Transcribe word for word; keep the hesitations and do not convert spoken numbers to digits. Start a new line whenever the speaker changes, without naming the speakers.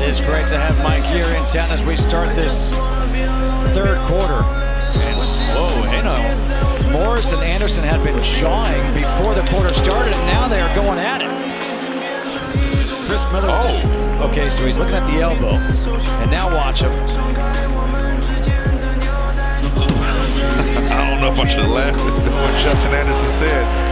is great to have Mike here in town as we start this third quarter. And whoa, hey no. Morris and Anderson had been jawing before the quarter started, and now they are going at it. Chris Miller. Oh. Okay, so he's looking at the elbow. And now watch him.
I don't know if I should laugh at what Justin Anderson said.